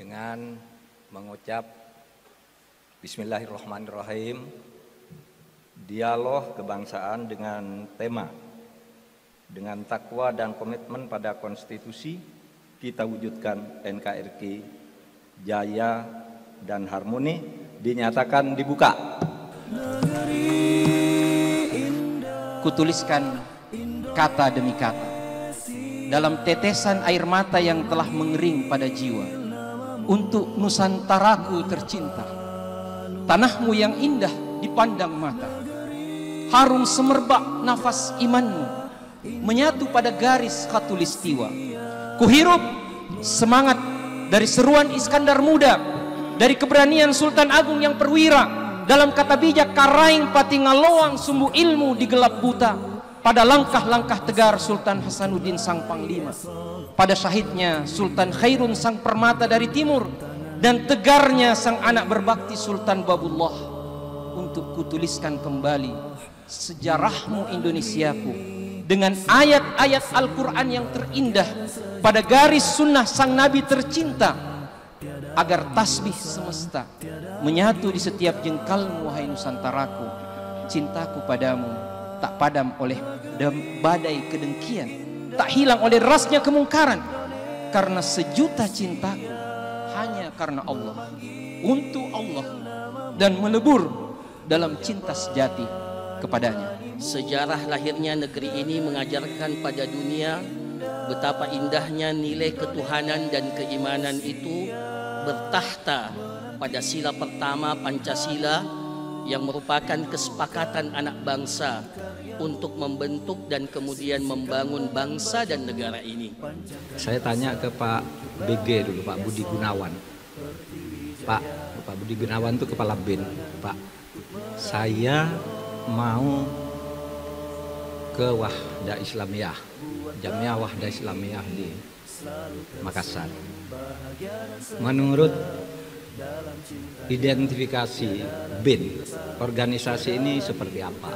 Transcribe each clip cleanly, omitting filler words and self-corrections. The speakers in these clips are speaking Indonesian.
dengan mengucap Bismillahirrahmanirrahim, dialog kebangsaan dengan tema dengan takwa dan komitmen pada konstitusi kita wujudkan NKRI jaya dan harmoni dinyatakan dibuka. Kutuliskan kata demi kata dalam tetesan air mata yang telah mengering pada jiwa untuk Nusantaraku tercinta, tanahmu yang indah dipandang mata, harum semerbak nafas imanmu menyatu pada garis khatulistiwa. Kuhirup semangat dari seruan Iskandar Muda, dari keberanian Sultan Agung yang perwira, dalam kata bijak Karaing Patingaloang sumbu ilmu di gelap buta, pada langkah-langkah tegar Sultan Hasanuddin sang panglima, pada syahidnya Sultan Khairun sang permata dari timur, dan tegarnya sang anak berbakti Sultan Babullah, untuk kutuliskan kembali sejarahmu Indonesiaku dengan ayat-ayat Al-Quran yang terindah pada garis sunnah sang Nabi tercinta, agar tasbih semesta menyatu di setiap jengkalmu wahai Nusantaraku. Cintaku padamu tak padam oleh badai kedengkian, tak hilang oleh derasnya kemungkaran, karena sejuta cintaku hanya karena Allah, untuk Allah, dan melebur dalam cinta sejati kepadanya. Sejarah lahirnya negeri ini mengajarkan pada dunia betapa indahnya nilai ketuhanan dan keimanan itu bertahta pada sila pertama Pancasila, yang merupakan kesepakatan anak bangsa untuk membentuk dan kemudian membangun bangsa dan negara ini. Saya tanya ke Pak BG dulu, Pak Budi Gunawan. Pak Budi Gunawan itu kepala BIN. Pak, saya mau ke Wahda Islamiyah, Jamiah Wahda Islamiyah di Makassar. Menurut identifikasi BIN, organisasi ini seperti apa?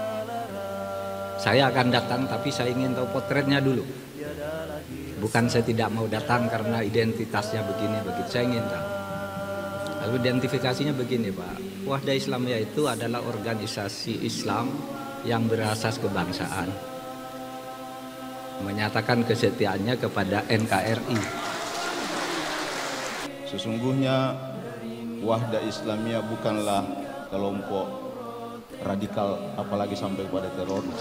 Saya akan datang, tapi saya ingin tahu potretnya dulu. Bukan saya tidak mau datang karena identitasnya begini begitu, saya ingin tahu. Lalu identifikasinya begini, Pak. Wahda Islamiyah itu adalah organisasi Islam yang berasas kebangsaan, menyatakan kesetiaannya kepada NKRI. Sesungguhnya Wahda Islamiyah bukanlah kelompok radikal, apalagi sampai kepada teroris.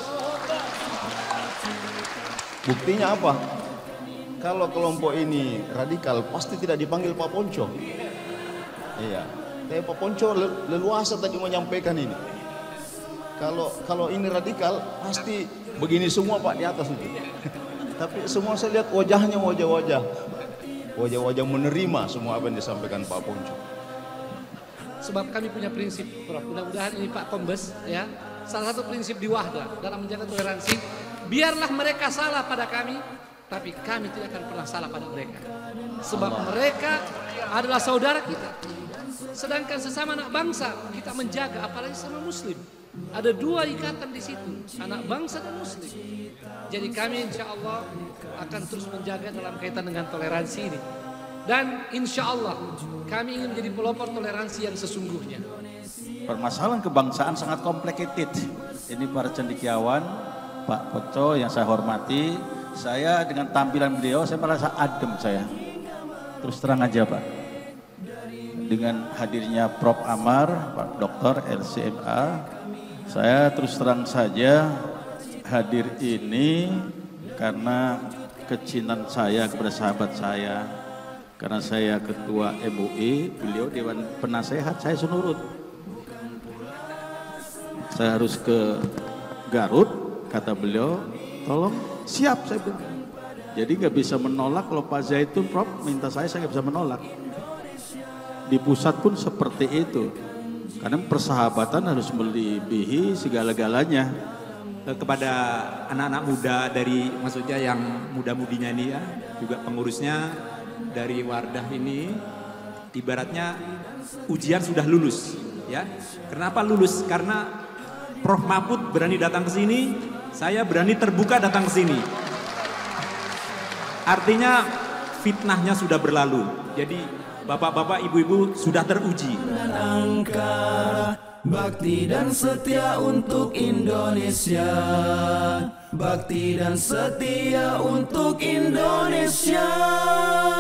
Buktinya apa? Kalau kelompok ini radikal, pasti tidak dipanggil Pak Ponco. Iya, tapi Pak Ponco leluasa tadi menyampaikan ini. Kalau ini radikal, pasti begini semua Pak di atas itu. Tapi semua saya lihat wajahnya wajah-wajah menerima semua apa yang disampaikan Pak Ponco. Sebab kami punya prinsip, Prof. Mudah-mudahan ini Pak Kombes, ya. Salah satu prinsip di Wahda dalam menjaga toleransi, biarlah mereka salah pada kami, tapi kami tidak akan pernah salah pada mereka. Sebab mereka adalah saudara kita. Sedangkan sesama anak bangsa kita menjaga, apalagi sama Muslim. Ada dua ikatan di situ, anak bangsa dan Muslim. Jadi kami insya Allah akan terus menjaga dalam kaitan dengan toleransi ini. Dan insya Allah kami ingin menjadi pelopor toleransi yang sesungguhnya. Permasalahan kebangsaan sangat complicated. Ini para cendekiawan, Pak Ponco yang saya hormati, saya dengan tampilan beliau saya merasa adem saya. Terus terang aja Pak. Dengan hadirnya Prof Amar, Pak Dr. LCMA, saya terus terang saja hadir ini karena kecintaan saya kepada sahabat saya. Karena saya ketua MUI, beliau Dewan Penasehat, saya senurut. Saya harus ke Garut, kata beliau, tolong siap saya bilang. Jadi nggak bisa menolak kalau Pak Zaitun, Prof, minta saya nggak bisa menolak. Di pusat pun seperti itu. Karena persahabatan harus melebihi segala-galanya. Kepada anak-anak muda dari, maksudnya yang muda-mudinya ini ya, juga pengurusnya dari Wardah ini, ibaratnya ujian sudah lulus, ya. Kenapa lulus? Karena Prof Mahfud berani datang ke sini, saya berani terbuka datang ke sini. Artinya fitnahnya sudah berlalu. Jadi Bapak-bapak, ibu-ibu sudah teruji. Dan angkara, bakti dan setia untuk Indonesia. Bakti dan setia untuk Indonesia.